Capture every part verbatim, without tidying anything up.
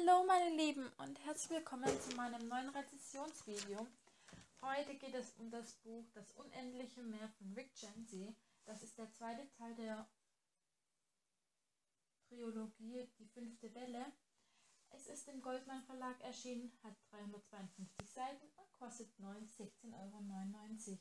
Hallo meine Lieben und herzlich willkommen zu meinem neuen Rezensionsvideo. Heute geht es um das Buch Das unendliche Meer von Rick Yancey. Das ist der zweite Teil der Trilogie Die fünfte Welle. Es ist im Goldmann Verlag erschienen, hat dreihundertzweiundfünfzig Seiten und kostet neu sechzehn Euro neunundneunzig.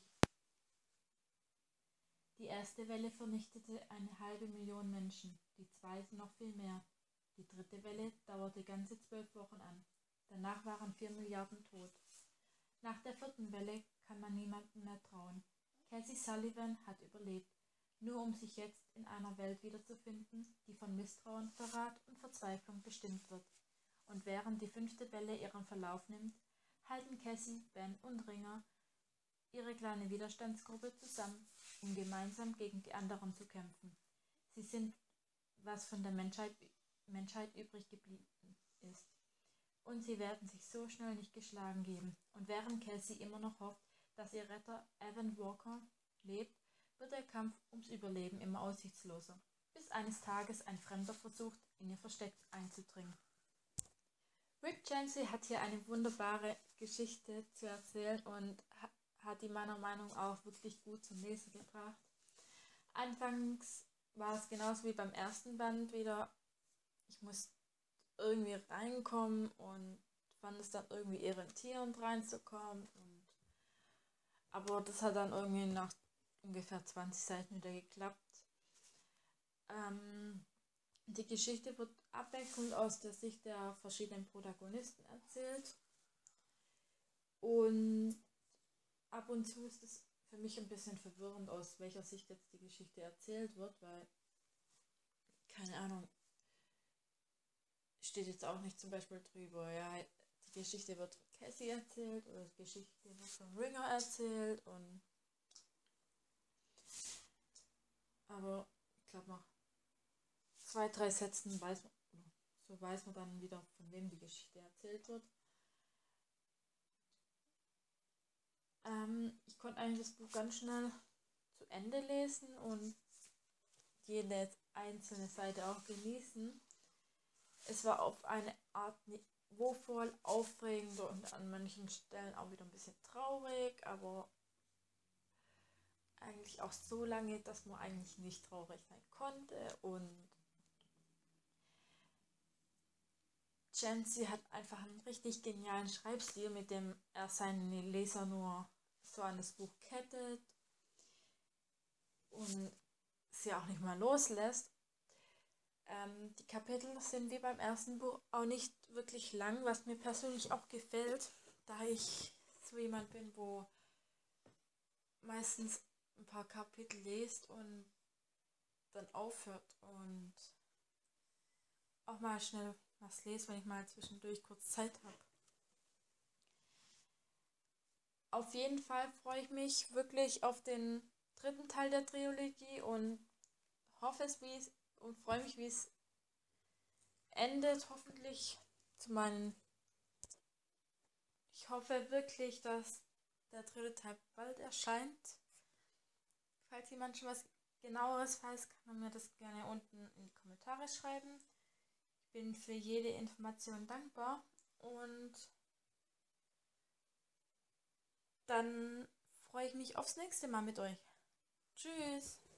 Die erste Welle vernichtete eine halbe Million Menschen, die zweite noch viel mehr. Die dritte Welle dauerte ganze zwölf Wochen an. Danach waren vier Milliarden tot. Nach der vierten Welle kann man niemandem mehr trauen. Cassie Sullivan hat überlebt, nur um sich jetzt in einer Welt wiederzufinden, die von Misstrauen, Verrat und Verzweiflung bestimmt wird. Und während die fünfte Welle ihren Verlauf nimmt, halten Cassie, Ben und Ringer ihre kleine Widerstandsgruppe zusammen, um gemeinsam gegen die anderen zu kämpfen. Sie sind, was von der Menschheit, Menschheit übrig geblieben ist. Und sie werden sich so schnell nicht geschlagen geben. Und während Cassie immer noch hofft, dass ihr Retter Evan Walker lebt, wird der Kampf ums Überleben immer aussichtsloser, bis eines Tages ein Fremder versucht, in ihr Versteck einzudringen. Rick Yancey hat hier eine wunderbare Geschichte zu erzählen und hat die meiner Meinung nach auch wirklich gut zum Lesen gebracht. Anfangs war es genauso wie beim ersten Band wieder, ich musste irgendwie reinkommen und fand es dann irgendwie irritierend reinzukommen. Und aber das hat dann irgendwie nach ungefähr zwanzig Seiten wieder geklappt. Ähm, die Geschichte wird abwechselnd aus der Sicht der verschiedenen Protagonisten erzählt. Und ab und zu ist es für mich ein bisschen verwirrend, aus welcher Sicht jetzt die Geschichte erzählt wird, weil, keine Ahnung, steht jetzt auch nicht zum Beispiel drüber, ja, die Geschichte wird von Cassie erzählt oder die Geschichte wird von Ringer erzählt und aber ich glaube nach zwei, drei Sätzen weiß man, so weiß man dann wieder, von wem die Geschichte erzählt wird. Ähm, ich konnte eigentlich das Buch ganz schnell zu Ende lesen und jede einzelne Seite auch genießen. Es war auf eine Art niveauvoll, aufregend und an manchen Stellen auch wieder ein bisschen traurig, aber eigentlich auch so lange, dass man eigentlich nicht traurig sein konnte. Und Yancey hat einfach einen richtig genialen Schreibstil, mit dem er seine Leser nur so an das Buch kettet und sie auch nicht mal loslässt. Ähm, die Kapitel sind wie beim ersten Buch auch nicht wirklich lang, was mir persönlich auch gefällt, da ich so jemand bin, wo meistens ein paar Kapitel liest und dann aufhört und auch mal schnell was lese, wenn ich mal zwischendurch kurz Zeit habe. Auf jeden Fall freue ich mich wirklich auf den dritten Teil der Trilogie und hoffe es, wie es und freue mich, wie es endet, hoffentlich zu meinen. Ich hoffe wirklich, dass der dritte Teil bald erscheint. Falls jemand schon was genaueres weiß, kann er mir das gerne unten in die Kommentare schreiben. Ich bin für jede Information dankbar und dann freue ich mich aufs nächste Mal mit euch. Tschüss!